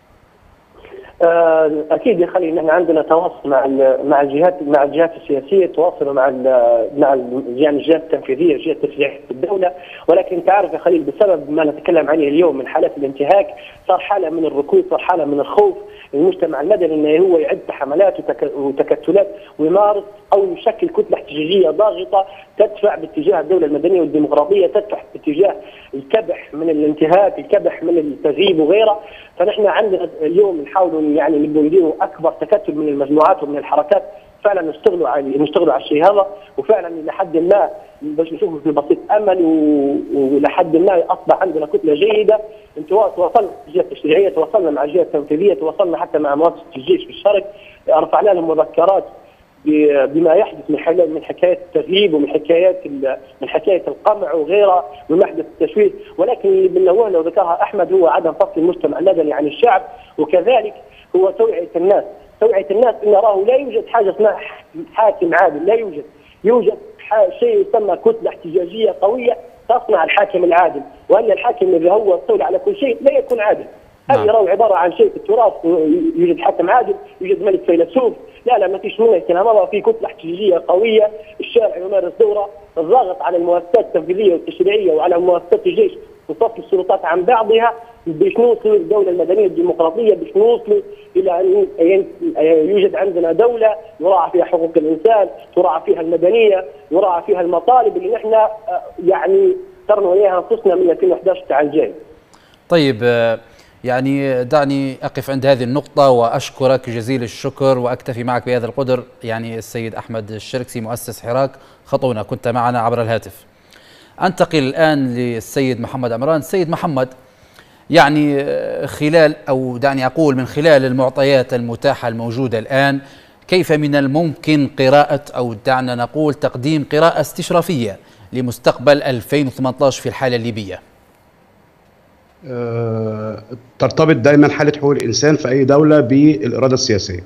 [SPEAKER 4] اكيد يا خليل، نحن عندنا تواصل مع مع الجهات مع الجهات السياسيه، تواصل مع مع يعني الجهات التنفيذيه، الجهات التشريعيه في الدوله، ولكن انت عارف يا خليل بسبب ما نتكلم عليه اليوم من حالات الانتهاك صار حاله من الركود، صار حاله من الخوف. المجتمع المدني انه هو يعد حملات وتكتلات ويمارس او يشكل كتله احتجاجيه ضاغطه تدفع باتجاه الدوله المدنيه والديمقراطيه، تدفع باتجاه الكبح من الانتهاك، الكبح من التغييب وغيره. فنحن عندنا اليوم نحاولوا يعني نبدو نديروا اكبر تكتل من المجموعات ومن الحركات، فعلا نشتغلوا على نشتغلوا على الشيء هذا، وفعلا لحد ما باش نشوفوا في بسيط امل ولحد ما اصبح عندنا كتله جيده. تواصلنا مع الجهه التشريعيه، تواصلنا مع الجهه التنفيذيه، تواصلنا حتى مع مؤسسه الجيش في الشرق، رفعنا لهم مذكرات بما يحدث من من حكايات التغييب ومن حكايات من حكايه القمع وغيرها من محدث التشويه. ولكن اللي بنوه لو ذكرها احمد هو عدم فصل المجتمع المدني عن الشعب، وكذلك هو توعيه الناس، توعيه الناس ان راه لا يوجد حاجه اسمها حاكم عادل، لا يوجد، يوجد شيء يسمى كتله احتجاجيه قويه تصنع الحاكم العادل، وان الحاكم اللي هو يستولي على كل شيء لا يكون عادل. هذه نعم. عباره عن شيء في التراث، يوجد حاكم عادل، يوجد ملك فيلسوف، لا لا ما فيش منه الكلام هذا. في كتله احتجاجيه قويه، الشارع يمارس دوره، الضغط على المؤسسات التنفيذيه والتشريعيه وعلى مؤسسات الجيش وصف السلطات عن بعضها باش نوصلوا للدوله المدنيه الديمقراطيه، باش نوصلوا الى ان يوجد عندنا دوله يراعى فيها حقوق الانسان، تراعى فيها المدنيه، يراعى فيها المطالب اللي نحن يعني صرنا اليها انفسنا من ألفين وأحد عشر تاع الجاي.
[SPEAKER 1] طيب يعني دعني أقف عند هذه النقطة وأشكرك جزيل الشكر وأكتفي معك بهذا القدر. يعني السيد أحمد الشركسي مؤسس حراك خطونا، كنت معنا عبر الهاتف. أنتقل الآن للسيد محمد عمران. السيد محمد، يعني خلال أو دعني أقول من خلال المعطيات المتاحة الموجودة الآن، كيف من الممكن قراءة أو دعنا نقول تقديم قراءة استشرافية لمستقبل ألفين وثمانية عشر في الحالة الليبية؟
[SPEAKER 3] أه ترتبط دائما حالة حقوق الإنسان في أي دولة بالإرادة السياسية.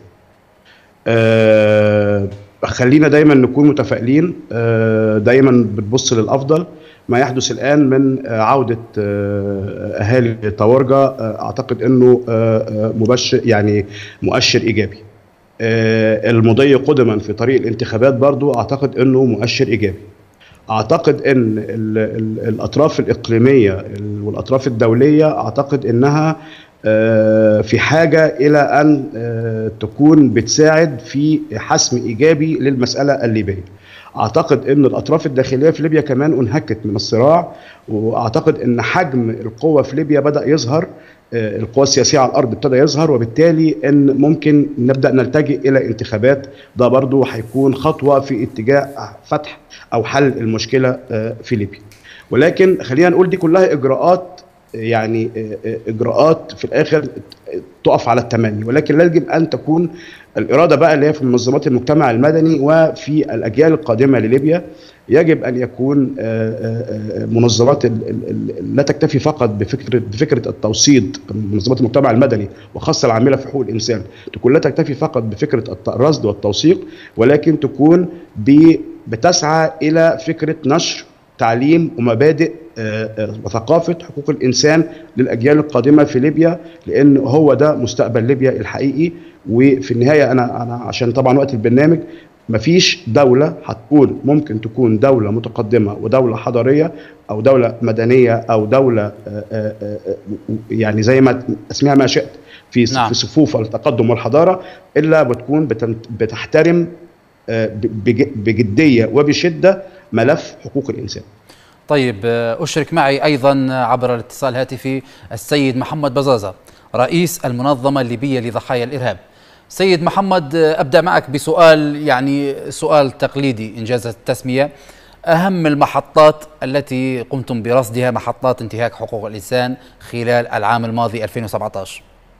[SPEAKER 3] أه خلينا دايما نكون متفائلين، أه دايما بنبص للأفضل. ما يحدث الآن من عودة أهالي طوارجة أعتقد أنه مبشر، يعني مؤشر إيجابي. المضي قدما في طريق الانتخابات برضو أعتقد أنه مؤشر إيجابي. أعتقد أن الأطراف الإقليمية والأطراف الدولية أعتقد أنها في حاجة إلى أن تكون بتساعد في حسم إيجابي للمسألة الليبية. أعتقد أن الأطراف الداخلية في ليبيا كمان انهكت من الصراع، وأعتقد أن حجم القوة في ليبيا بدأ يظهر، القوى السياسية على الأرض ابتدى يظهر، وبالتالي أن ممكن نبدأ نلتجئ إلى انتخابات. ده برضو هيكون خطوة في اتجاه فتح أو حل المشكلة في ليبيا. ولكن خلينا نقول دي كلها إجراءات، يعني إجراءات في الآخر تقف على التمني، ولكن يجب أن تكون الإرادة بقى اللي هي في منظمات المجتمع المدني وفي الأجيال القادمة لليبيا. يجب أن يكون منظمات لا تكتفي فقط بفكرة بفكرة التوصيد، منظمات المجتمع المدني وخاصة العاملة في حقوق الإنسان تكون لا تكتفي فقط بفكرة الرصد والتوثيق، ولكن تكون بتسعى إلى فكرة نشر تعليم ومبادئ وثقافة حقوق الإنسان للأجيال القادمة في ليبيا، لأن هو ده مستقبل ليبيا الحقيقي. وفي النهاية أنا أنا عشان طبعا وقت البرنامج، مفيش دولة هتكون ممكن تكون دولة متقدمة ودولة حضارية أو دولة مدنية أو دولة يعني زي ما اسمها ما شئت في نعم. في صفوف التقدم والحضارة، إلا بتكون بتحترم بجدية وبشدة ملف حقوق الإنسان.
[SPEAKER 1] طيب أشرك معي أيضا عبر الاتصال الهاتفي السيد محمد بزازة رئيس المنظمة الليبية لضحايا الإرهاب. سيد محمد، أبدأ معك بسؤال يعني سؤال تقليدي إنجاز التسمية. أهم المحطات التي قمتم برصدها، محطات انتهاك حقوق الإنسان خلال العام الماضي ألفين وسبعة عشر.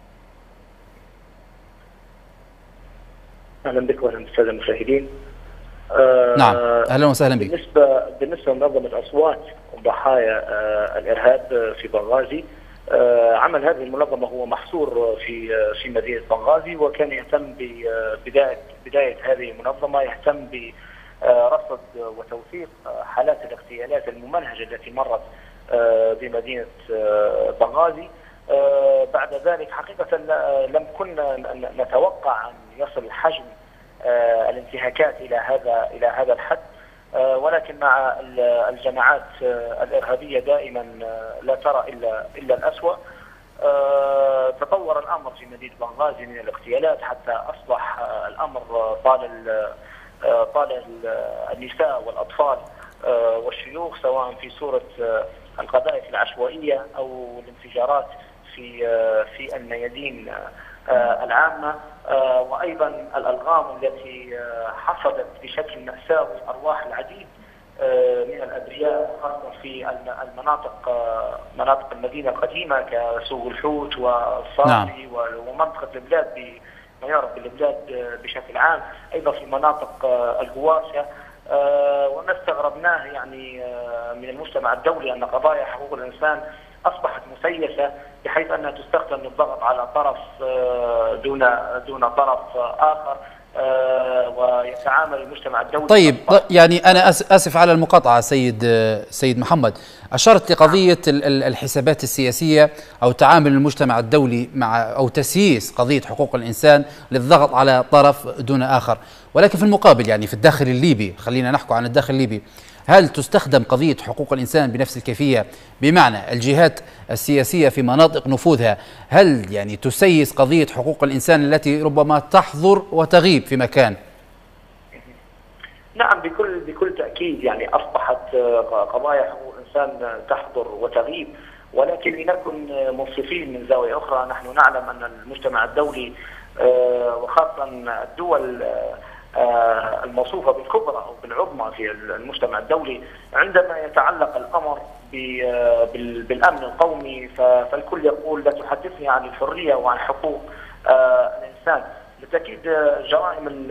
[SPEAKER 5] أهلا بك وأهلا بالسادة المشاهدين.
[SPEAKER 1] آه نعم أهلا وسهلا بك.
[SPEAKER 5] بالنسبة بالنسبة لمنظمة أصوات ضحايا آه الإرهاب في بنغازي، آه عمل هذه المنظمة هو محصور في آه في مدينة بنغازي، وكان يهتم ببداية بداية هذه المنظمة يهتم برصد وتوثيق حالات الاغتيالات الممنهجة التي مرت آه بمدينة آه بنغازي. آه بعد ذلك حقيقة لم كنا نتوقع أن يصل حجم آه الانتهاكات إلى هذا إلى هذا الحد، آه ولكن مع الجماعات آه الإرهابية دائما آه لا ترى إلا إلا الأسوأ. آه تطور الأمر في مدينة بنغازي من الاغتيالات حتى أصبح آه الأمر طال آه طال النساء والأطفال آه والشيوخ، سواء في صورة آه القذائف العشوائية أو الانفجارات في آه في الميادين آه العامة، آه وأيضا الألغام التي آه حصدت بشكل مأساوي أرواح العديد آه من الأبرياء، خاصة في المناطق آه مناطق المدينة القديمة كسوق الحوت والصافي نعم. ومنطقة البلاد بما يعرف بالبلاد بشكل عام، أيضا في مناطق آه القواسة. آه وما استغربناه يعني آه من المجتمع الدولي أن قضايا حقوق الإنسان أصبحت مسيسة بحيث أنها تستخدم للضغط على طرف دون دون طرف آخر، ويتعامل المجتمع الدولي.
[SPEAKER 1] طيب يعني أنا آسف على المقاطعة سيد سيد محمد، أشرت لقضية الحسابات السياسية أو تعامل المجتمع الدولي مع أو تسييس قضية حقوق الإنسان للضغط على طرف دون آخر، ولكن في المقابل يعني في الداخل الليبي، خلينا نحكي عن الداخل الليبي، هل تستخدم قضية حقوق الإنسان بنفس الكيفية؟ بمعنى الجهات السياسية في مناطق نفوذها هل يعني تسيس قضية حقوق الإنسان التي ربما تحضر وتغيب في مكان؟
[SPEAKER 5] نعم بكل بكل تأكيد، يعني أصبحت قضايا حقوق الإنسان تحضر وتغيب، ولكن لنكن منصفين من زاوية أخرى. نحن نعلم أن المجتمع الدولي وخاصة الدول الموصوفة بالكبرى أو بالعظمى في المجتمع الدولي، عندما يتعلق الأمر بالأمن القومي فالكل يقول لا تحدثني عن الحرية وعن حقوق الإنسان. بالتأكيد جرائم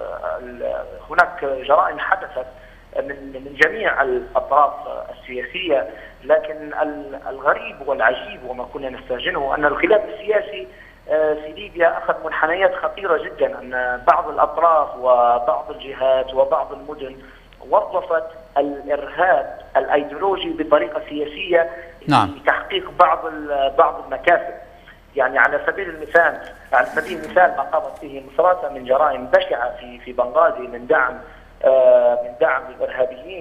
[SPEAKER 5] هناك جرائم حدثت من من جميع الأطراف السياسية، لكن الغريب والعجيب وما كنا نستهجنه أن الخلاف السياسي في ليبيا أخذ منحنيات خطيرة جدا، أن بعض الأطراف وبعض الجهات وبعض المدن وظفت الإرهاب الأيديولوجي بطريقة سياسية
[SPEAKER 1] نعم.
[SPEAKER 5] لتحقيق بعض بعض المكاسب. يعني على سبيل المثال على سبيل المثال ما قامت به مصراتة من جرائم بشعة في في بنغازي من دعم آه من دعم الإرهابيين.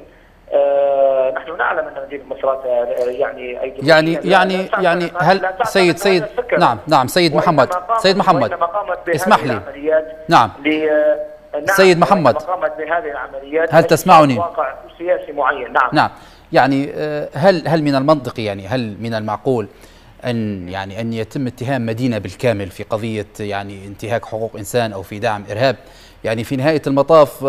[SPEAKER 5] آه نحن نعلم ان مدينه مصراتة يعني
[SPEAKER 1] يعني يعني يعني هل سيد سيد نعم نعم سيد محمد سيد محمد اسمح لي نعم سيد محمد
[SPEAKER 5] قامت بهذه العمليات
[SPEAKER 1] هل تسمعني؟
[SPEAKER 5] واقع سياسي معين. نعم
[SPEAKER 1] نعم يعني هل هل من المنطقي يعني هل من المعقول أن يعني أن يتم اتهام مدينة بالكامل في قضية يعني انتهاك حقوق إنسان أو في دعم إرهاب؟ يعني في نهاية المطاف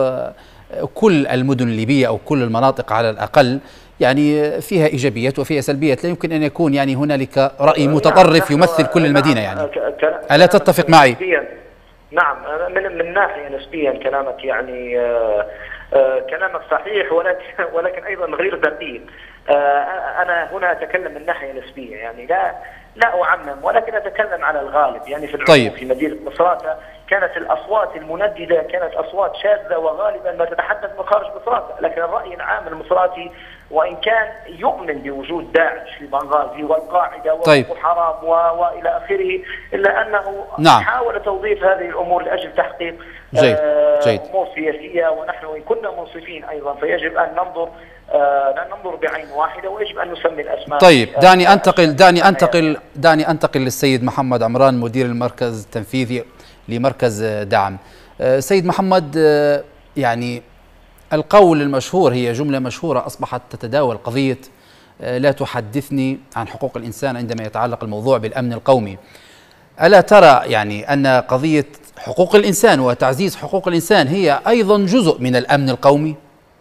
[SPEAKER 1] كل المدن الليبية أو كل المناطق على الأقل يعني فيها إيجابيات وفيها سلبيات، لا يمكن أن يكون يعني هنالك رأي متطرف يمثل كل المدينة يعني. ألا تتفق معي؟
[SPEAKER 5] نعم من من ناحية نسبيا كلامك يعني آه آه كلامك صحيح، ولكن ولكن أيضا غير دقيق. آه أنا هنا أتكلم من ناحية نسبية، يعني لا لا أعمم ولكن أتكلم على الغالب. يعني في العموم
[SPEAKER 1] طيب.
[SPEAKER 5] في مدينة مصراتة كانت الأصوات المنددة كانت أصوات شاذة وغالبا ما تتحدث من خارج مصراتة، لكن الرأي العام المصراتي وإن كان يؤمن بوجود داعش في بنغازي والقاعدة
[SPEAKER 1] طيب.
[SPEAKER 5] وبoko حرام وإلى آخره، إلا أنه
[SPEAKER 1] نعم.
[SPEAKER 5] حاول توظيف هذه الأمور لأجل تحقيق
[SPEAKER 1] جيد.
[SPEAKER 5] آه
[SPEAKER 1] جيد.
[SPEAKER 5] أمور سياسية، ونحن إن كنا منصفين أيضا فيجب أن ننظر آه لا ننظر بعين واحدة ويجب أن نسمي الأسماء.
[SPEAKER 1] طيب دعني أنتقل دعني أنتقل دعني أنتقل للسيد محمد عمران مدير المركز التنفيذي لمركز دعم. آه سيد محمد، آه يعني القول المشهور هي جملة مشهورة أصبحت تتداول قضية لا تحدثني عن حقوق الإنسان عندما يتعلق الموضوع بالأمن القومي. ألا ترى يعني أن قضية حقوق الإنسان وتعزيز حقوق الإنسان هي أيضا جزء من الأمن القومي؟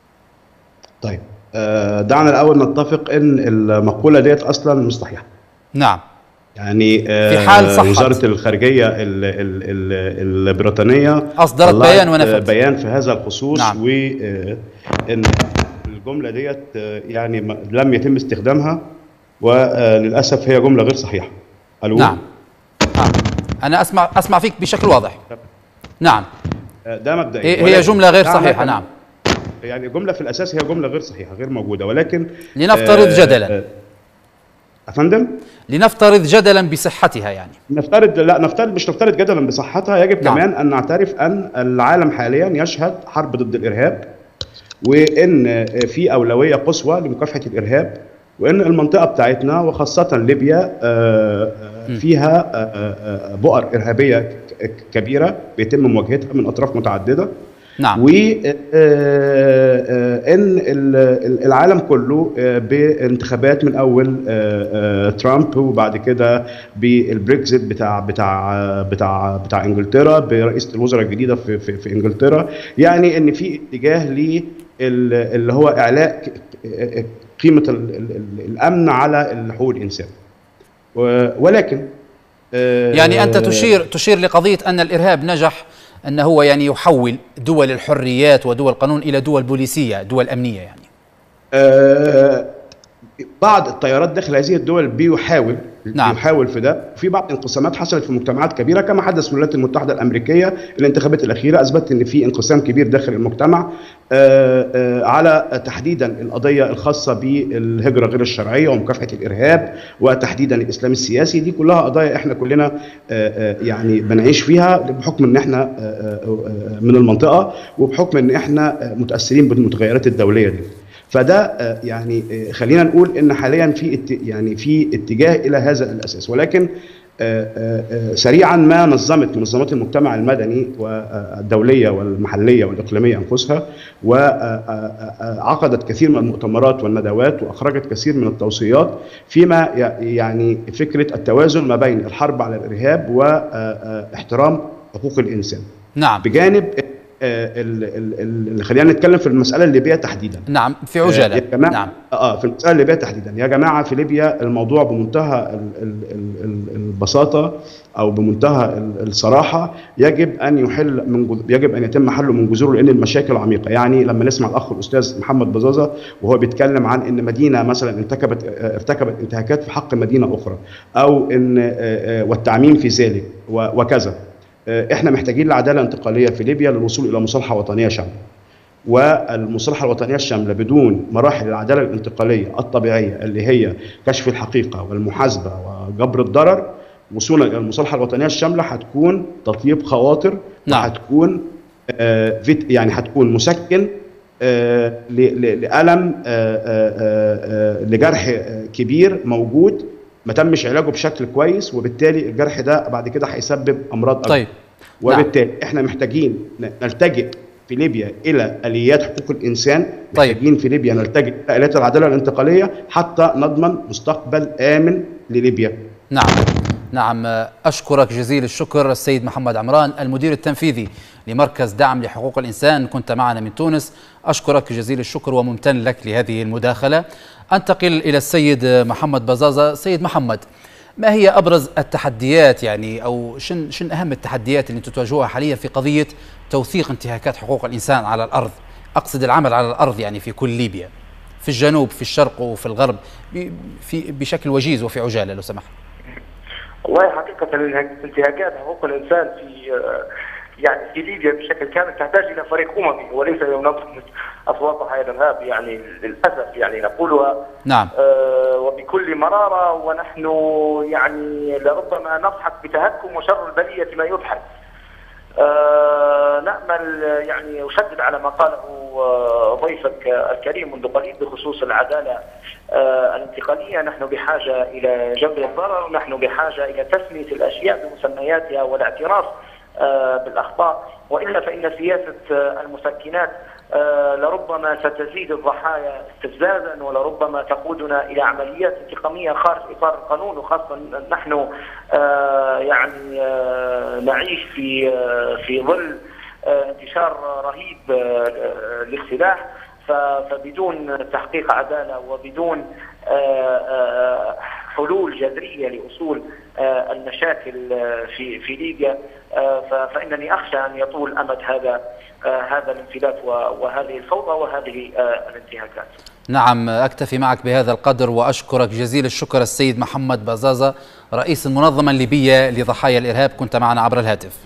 [SPEAKER 3] طيب دعنا الأول نتفق أن المقولة ديت أصلا مش صحيحة.
[SPEAKER 1] نعم.
[SPEAKER 3] يعني
[SPEAKER 1] في حال صحت
[SPEAKER 3] وزارة الخارجية ال ال ال البريطانية
[SPEAKER 1] أصدرت بيان ونفذ
[SPEAKER 3] بيان في هذا الخصوص.
[SPEAKER 1] نعم.
[SPEAKER 3] وإن الجملة ديت يعني لم يتم استخدامها، وللأسف هي جملة غير صحيحة.
[SPEAKER 1] ألو؟ نعم. نعم أنا أسمع أسمع فيك بشكل واضح. نعم
[SPEAKER 3] ده مبدئيا
[SPEAKER 1] هي جملة غير صحيحة. نعم
[SPEAKER 3] يعني جملة في الأساس هي جملة غير صحيحة غير موجودة، ولكن
[SPEAKER 1] لنفترض جدلا
[SPEAKER 3] أفندم
[SPEAKER 1] لنفترض جدلا بصحتها. يعني
[SPEAKER 3] نفترض لا نفترض مش نفترض جدلا بصحتها، يجب
[SPEAKER 1] نعم.
[SPEAKER 3] كمان أن نعترف أن العالم حاليا يشهد حرب ضد الإرهاب، وإن في أولوية قصوى لمكافحة الإرهاب، وإن المنطقة بتاعتنا وخاصة ليبيا فيها بؤر إرهابية كبيرة بيتم مواجهتها من أطراف متعددة.
[SPEAKER 1] نعم.
[SPEAKER 3] وإن العالم كله بانتخابات من أول ترامب وبعد كده بالبريكزيت بتاع بتاع بتاع بتاع إنجلترا برئيسة الوزراء الجديدة في في, في إنجلترا، يعني إن في اتجاه ل اللي هو إعلاء قيمة الأمن على حقوق الإنسان. ولكن
[SPEAKER 1] يعني أنت تشير تشير لقضية أن الإرهاب نجح أنه هو يعني يحول دول الحريات ودول القانون إلى دول بوليسية، دول أمنية. يعني
[SPEAKER 3] أه بعض التيارات داخل هذه الدول بيحاول
[SPEAKER 1] نعم.
[SPEAKER 3] يحاول في ده. في بعض الانقسامات حصلت في مجتمعات كبيره كما حدث في الولايات المتحده الامريكيه. الانتخابات الاخيره اثبتت ان في انقسام كبير داخل المجتمع آآ آآ على تحديدا القضيه الخاصه بالهجره غير الشرعيه ومكافحه الارهاب وتحديدا الاسلام السياسي. دي كلها قضايا احنا كلنا يعني بنعيش فيها بحكم ان احنا من المنطقه وبحكم ان احنا متاثرين بالمتغيرات الدوليه دي. فده يعني خلينا نقول ان حاليا في يعني في اتجاه الى هذا الاساس. ولكن سريعا ما نظمت منظمات المجتمع المدني والدوليه والمحليه والاقليميه انفسها وعقدت كثير من المؤتمرات والندوات واخرجت كثير من التوصيات فيما يعني فكره التوازن ما بين الحرب على الارهاب واحترام حقوق الانسان.
[SPEAKER 1] نعم.
[SPEAKER 3] بجانب اللي خلينا نتكلم في المساله الليبيه تحديدا.
[SPEAKER 1] نعم في عجاله.
[SPEAKER 3] يا جماعه
[SPEAKER 1] نعم.
[SPEAKER 3] اه في المساله الليبيه تحديدا يا جماعه، في ليبيا الموضوع بمنتهى البساطه او بمنتهى الصراحه يجب ان يحل من يجب ان يتم حله من جذوره، لان المشاكل عميقه. يعني لما نسمع الاخ الاستاذ محمد بزازه وهو بيتكلم عن ان مدينه مثلا ارتكبت ارتكبت انتهاكات في حق مدينه اخرى او ان والتعميم في ذلك وكذا، احنا محتاجين لعداله انتقاليه في ليبيا للوصول الى مصالحه وطنيه شامله. والمصالحه الوطنيه الشامله بدون مراحل العداله الانتقاليه الطبيعيه اللي هي كشف الحقيقه والمحاسبه وجبر الضرر، وصولا الى المصالحه الوطنيه الشامله هتكون تطيب خواطر. نعم. وهتكون آه يعني هتكون مسكن آه لألم آه آه لجرح كبير موجود ما تمش علاجه بشكل كويس، وبالتالي الجرح ده بعد كده هيسبب امراض أكبر.
[SPEAKER 1] طيب.
[SPEAKER 3] وبالتالي نعم. احنا محتاجين نلتجئ في ليبيا الى اليات حقوق الانسان. طيب. محتاجين في ليبيا نلتجئ الى اليات العداله الانتقاليه حتى نضمن مستقبل امن لليبيا.
[SPEAKER 1] نعم. نعم، اشكرك جزيل الشكر السيد محمد عمران المدير التنفيذي لمركز دعم لحقوق الانسان، كنت معنا من تونس. اشكرك جزيل الشكر وممتن لك لهذه المداخله. انتقل الى السيد محمد بزازه. سيد محمد، ما هي ابرز التحديات يعني او شن شن اهم التحديات اللي انتم تواجهوها حاليا في قضيه توثيق انتهاكات حقوق الانسان على الارض؟ اقصد العمل على الارض يعني في كل ليبيا، في الجنوب في الشرق وفي الغرب، في بشكل وجيز وفي عجاله لو سمحت.
[SPEAKER 5] والله حقيقه انتهاكات حقوق الانسان في يعني في ليبيا بشكل كامل تحتاج الى فريق اممي وليس ينظم اصوات ضحايا الارهاب، يعني للاسف يعني نقولها. نعم. آه وبكل مراره، ونحن يعني لربما نضحك بتهكم وشر البليه ما يضحك. آه نأمل يعني أشدد على ما قاله ضيفك الكريم منذ قليل بخصوص العدالة آه الانتقالية. نحن بحاجة إلى جبر الضرر، ونحن بحاجة إلى تسمية الأشياء بمسمياتها والاعتراف آه بالأخطاء، وإلا فإن سياسة آه المسكنات آه لربما ستزيد الضحايا استفزازا، ولربما تقودنا إلى عمليات انتقامية خارج إطار القانون، وخاصة نحن آه يعني آه نعيش في آه في ظل آه انتشار رهيب آه للسلاح. فبدون تحقيق عدالة وبدون آه آه حلول جذرية لأصول آه المشاكل في في ليبيا آه فإنني أخشى أن يطول أمد هذا آه هذا الانفلات وهذه الفوضى وهذه آه الانتهاكات.
[SPEAKER 1] نعم، أكتفي معك بهذا القدر وأشكرك جزيل الشكر السيد محمد بزازة رئيس المنظمة الليبية لضحايا الإرهاب، كنت معنا عبر الهاتف.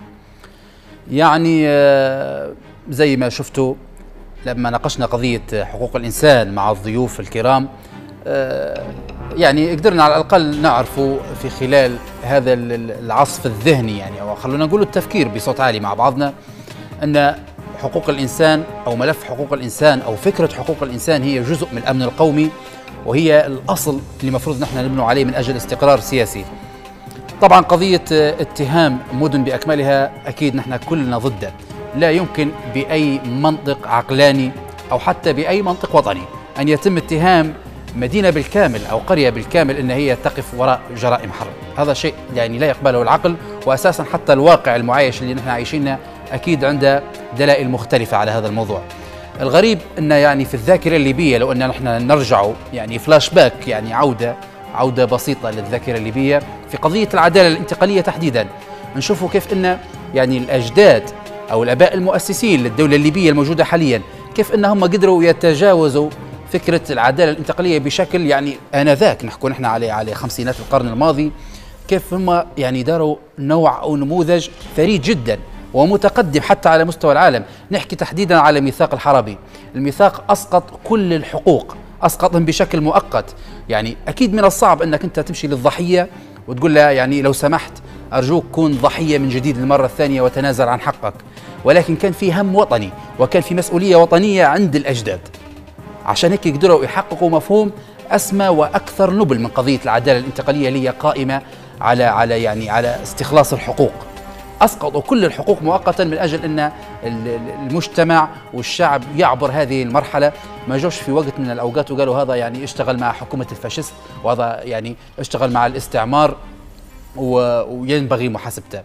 [SPEAKER 1] يعني آه زي ما شفتوا لما ناقشنا قضية حقوق الإنسان مع الضيوف الكرام آه يعني قدرنا على الأقل نعرف في خلال هذا العصف الذهني يعني أو خلونا نقول التفكير بصوت عالي مع بعضنا أن حقوق الإنسان أو ملف حقوق الإنسان أو فكرة حقوق الإنسان هي جزء من الأمن القومي، وهي الأصل اللي المفروض نحن نبني عليه من أجل استقرار سياسي. طبعا قضية اتهام مدن بأكملها أكيد نحن كلنا ضده، لا يمكن بأي منطق عقلاني أو حتى بأي منطق وطني أن يتم اتهام مدينة بالكامل أو قرية بالكامل أن هي تقف وراء جرائم حرب. هذا شيء يعني لا يقبله العقل، وأساسا حتى الواقع المعايش اللي نحن عايشينه أكيد عنده دلائل مختلفة على هذا الموضوع. الغريب أن يعني في الذاكرة الليبية لو أن نحن نرجع يعني فلاش باك يعني عودة عودة بسيطة للذاكرة الليبية في قضية العدالة الانتقالية تحديدا، نشوفوا كيف أن يعني الأجداد أو الآباء المؤسسين للدولة الليبية الموجودة حاليا كيف أنهم قدروا يتجاوزوا فكرة العدالة الانتقالية بشكل يعني آنذاك نحكوا نحن عليه على خمسينات القرن الماضي، كيف هم يعني داروا نوع أو نموذج فريد جدا ومتقدم حتى على مستوى العالم. نحكي تحديدا على ميثاق الحربي. الميثاق أسقط كل الحقوق، أسقطهم بشكل مؤقت. يعني أكيد من الصعب أنك أنت تمشي للضحية وتقول لها يعني لو سمحت أرجوك كون ضحية من جديد للمرة الثانية وتنازل عن حقك، ولكن كان في هم وطني وكان في مسؤولية وطنية عند الأجداد، عشان هيك قدروا يحققوا مفهوم أسمى وأكثر نبل من قضية العدالة الانتقالية اللي هي قائمة على على يعني على استخلاص الحقوق. أسقطوا كل الحقوق مؤقتا من أجل أن المجتمع والشعب يعبر هذه المرحلة. ما جوش في وقت من الأوقات وقالوا هذا يعني اشتغل مع حكومة الفاشيست وهذا يعني اشتغل مع الاستعمار وينبغي محاسبته.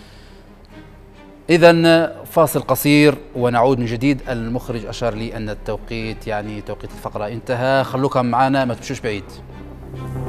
[SPEAKER 1] إذن فاصل قصير ونعود من جديد. المخرج أشار لي أن التوقيت يعني توقيت الفقرة انتهى، خلوكم معنا ما تمشوش بعيد.